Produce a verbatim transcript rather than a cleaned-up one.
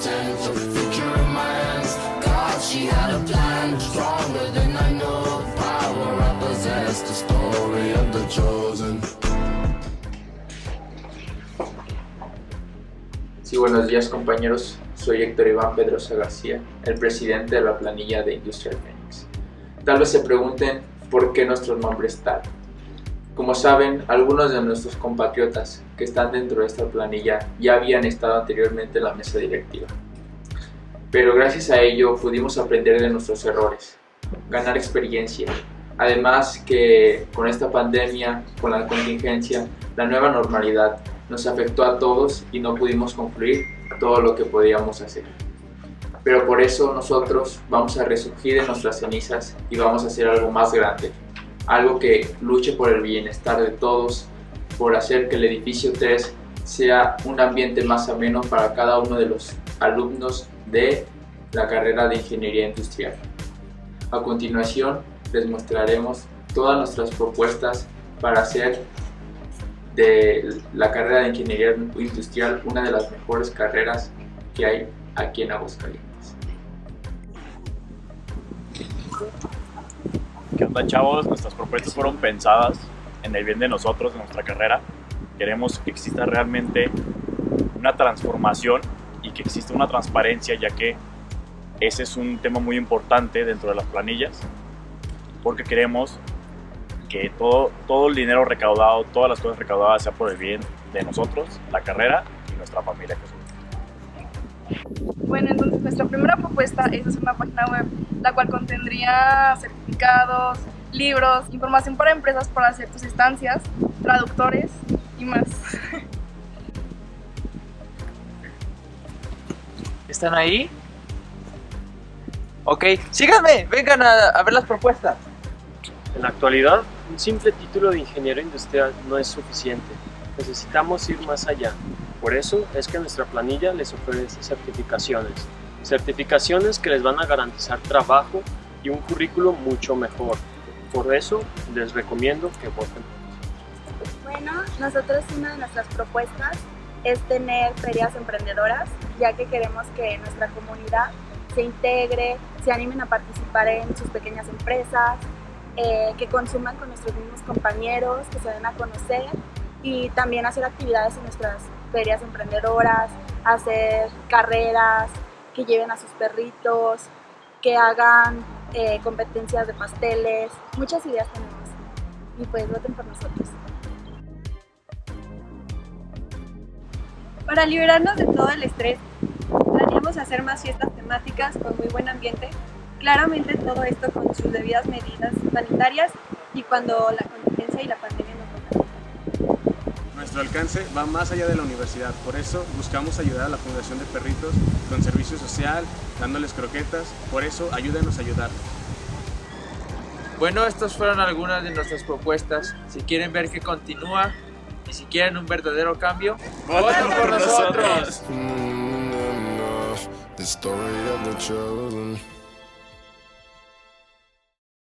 potential. Future in my hands. God, she had a plan. Stronger than I know. Power I possess. The story of the chosen. Sí, buenos días compañeros. Soy Héctor Iván Pedrosa García, el presidente de la planilla de Industrial Phoenix. Tal vez se pregunten por qué nuestro nombre es tal. Como saben, algunos de nuestros compatriotas que están dentro de esta planilla ya habían estado anteriormente en la mesa directiva. Pero gracias a ello pudimos aprender de nuestros errores, ganar experiencia. Además que con esta pandemia, con la contingencia, la nueva normalidad nos afectó a todos y no pudimos concluir todo lo que podíamos hacer. Pero por eso nosotros vamos a resurgir de nuestras cenizas y vamos a hacer algo más grande. Algo que luche por el bienestar de todos, por hacer que el edificio tres sea un ambiente más ameno para cada uno de los alumnos de la carrera de Ingeniería Industrial. A continuación les mostraremos todas nuestras propuestas para hacer de la carrera de Ingeniería Industrial una de las mejores carreras que hay aquí en Aguascalientes. ¿Qué onda, chavos? Nuestras propuestas fueron pensadas en el bien de nosotros, de nuestra carrera. Queremos que exista realmente una transformación y que exista una transparencia, ya que ese es un tema muy importante dentro de las planillas, porque queremos que todo, todo el dinero recaudado, todas las cosas recaudadas sea por el bien de nosotros, la carrera y nuestra familia que somos. Bueno, entonces nuestra primera propuesta es hacer una página web, la cual contendría certificados, libros, información para empresas para hacer tus estancias, traductores y más. ¿Están ahí? Ok, síganme, vengan a, a ver las propuestas. En la actualidad, un simple título de ingeniero industrial no es suficiente. Necesitamos ir más allá. Por eso es que nuestra planilla les ofrece certificaciones. Certificaciones que les van a garantizar trabajo y un currículo mucho mejor. Por eso les recomiendo que voten. Bueno, nosotros una de nuestras propuestas es tener ferias emprendedoras, ya que queremos que nuestra comunidad se integre, se animen a participar en sus pequeñas empresas, Eh, que consuman con nuestros mismos compañeros, que se den a conocer y también hacer actividades en nuestras ferias emprendedoras, hacer carreras, que lleven a sus perritos, que hagan eh, competencias de pasteles. Muchas ideas tenemos y pues voten por nosotros. Para liberarnos de todo el estrés, planeamos hacer más fiestas temáticas con muy buen ambiente. Claramente todo esto con sus debidas medidas sanitarias y cuando la contingencia y la pandemia nos tocan. Nuestro alcance va más allá de la universidad, por eso buscamos ayudar a la Fundación de Perritos con servicio social, dándoles croquetas, por eso ayúdenos a ayudarlos. Bueno, estas fueron algunas de nuestras propuestas. Si quieren ver que continúa y si quieren un verdadero cambio, ¡voten por nosotros! The story of the chosen.